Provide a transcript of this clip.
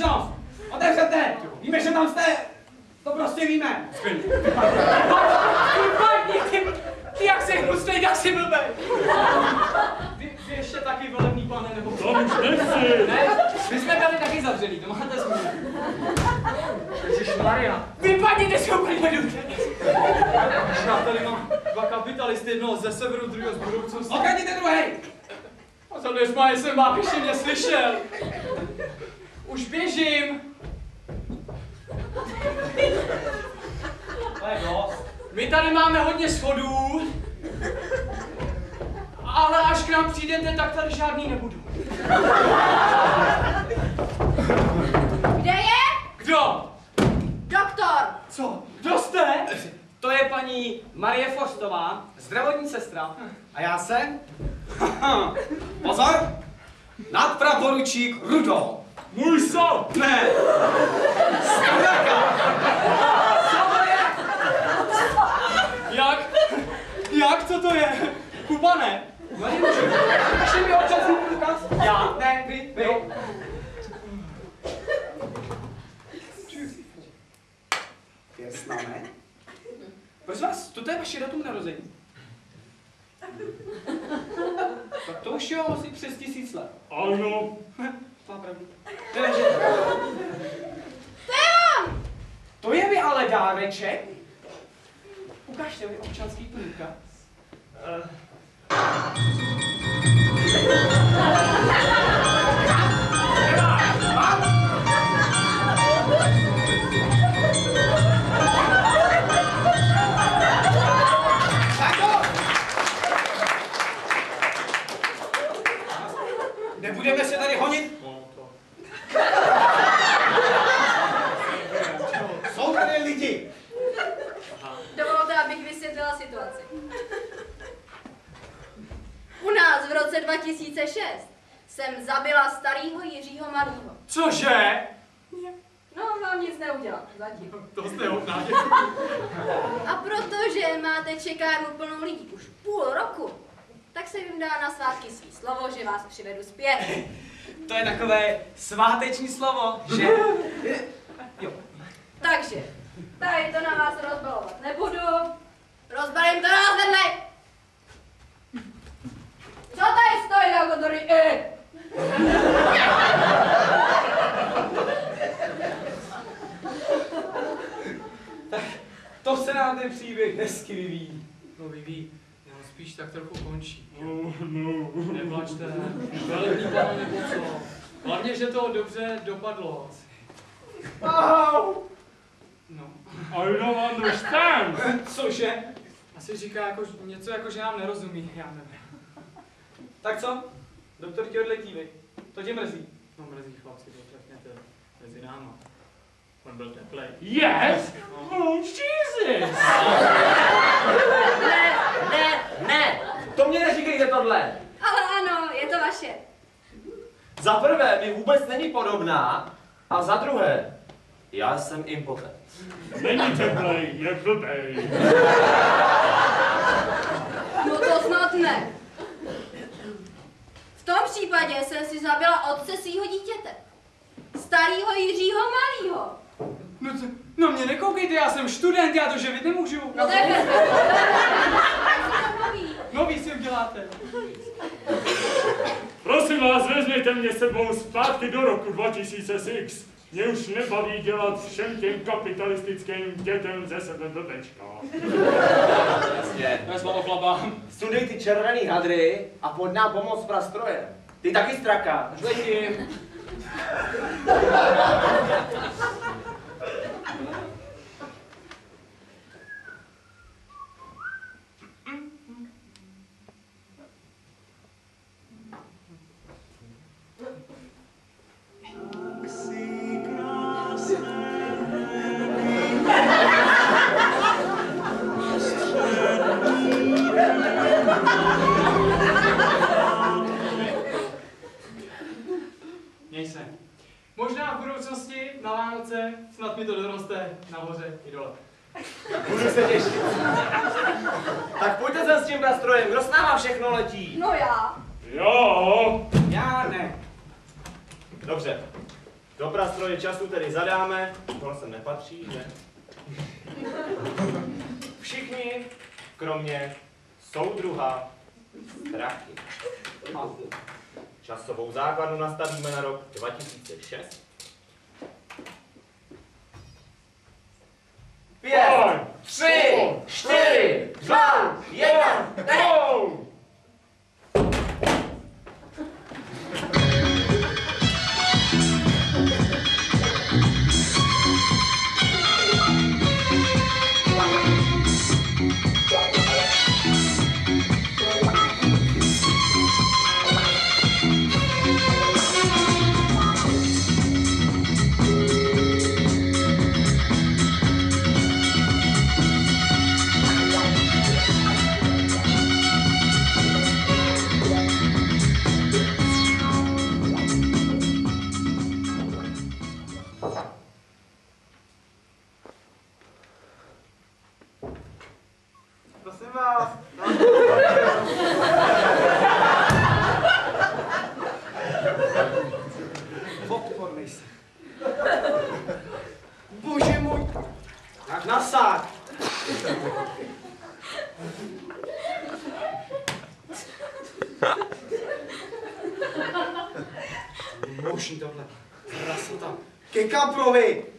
společnost! Otevřete! Víme, že tam jste! To prostě víme! Ty jak jsi hustej, tak jsi blbej! Vy ještě taky volební, pane, nebo... To už nechci! Ne, my jsme byli taky zavřelí, to máte smůlu. Ježišmarja. Vypadněte se úplně dobře. Já tady mám dva kapitalisty, jednoho ze severu, druhého z budoucnosti. Okradněte druhej! A za dveřma jsem vám ještě mě slyšel. Už běžím. To je dost. My tady máme hodně schodů, ale až k nám přijdete, tak tady žádný nebudou. Kde je? Kdo? Doktor! Co? Kdo jste? To je paní Marie Forstová, zdravotní sestra. A já jsem? Pozor! Nadpraporučík Rudolf. Můj son! Ne! Stavraka! Jak? Co to je? Kubane? No nemůžu. Ještě mi občasný průkaz? Já? Ne, vy? Jasná, ne? Prosím vás, toto je vaše datum narození. Tak to už je asi přes 1000 let. Ano. Má pravdu. To je mi ale dáreček. Ukažte mi občanský průkaz. Nebudeme se tady honit? Jsou tady lidi. Dovolte, abych vysvětlila situaci. U nás v roce 2006 jsem zabila starýho Jiřího Malýho. Cože? No, vám nic neudělal, zatím. To jste hodná. A protože máte čekárnu plnou lidí už půl roku, tak se jim dá na svátky svý slovo, že vás přivedu zpět. To je takové sváteční slovo, že? Jo. Takže, tady to na vás rozbalovat nebudu. Rozbalím to na vás vedle. Co tady stojí jako tady? Tak to se nám ten příběh hezky vyvíjí. No vyvíjí, já spíš tak trochu končí. Oh, no. Neplačte, velební pane nebo co. Hlavně, že to dobře dopadlo. No. I don't understand. Cože? Asi říká jako, něco jako, že nám nerozumí, já nevím. Tak co? Doktor ti odletí, vy. To tě mrzí. No mrzí chlapci, dotrefněte mezi náma. On byl teplej. Yes? Oh, Jesus! Ne, to mě neříkejte tohle. Ale ano, je to vaše. Za prvé mi vůbec není podobná a za druhé, já jsem impotent. Není teplej, je blbej. No to snad ne. V tom případě jsem si zabila otce svýho dítěte. Starýho Jiřího Malýho. No mě nekoukejte, já jsem student, já to živit nemůžu. No to je bez. No vy si uděláte. Prosím vás, vezměte mě sebou zpátky do roku 2006. Mě už nebaví dělat všem těm kapitalistickým dětem ze sebe blbečka. Jasně. Já slovo chlapám. Studej ty červený hadry a pojď nám pomoct s prastrojem. Ty taky straka. Už letím. Měj se. Možná v budoucnosti na Vánoce snad mi to doroste nahoře i dole. Budu se těšit. Tak pojďte se s tím prastrojem, kdo s náma všechno letí? No já. Jo. Já ne. Dobře. Do prastroje času tedy zadáme, tohle sem nepatří, že? Všichni, kromě soudruha Strachy. Časovou základnu nastavíme na rok 2006. 5, 3, 4, 2, 1, Go! Prosím vás. Odpornej se. Bože můj. Jak nasák. Možný tohle. Krasota. Ke kaprovi.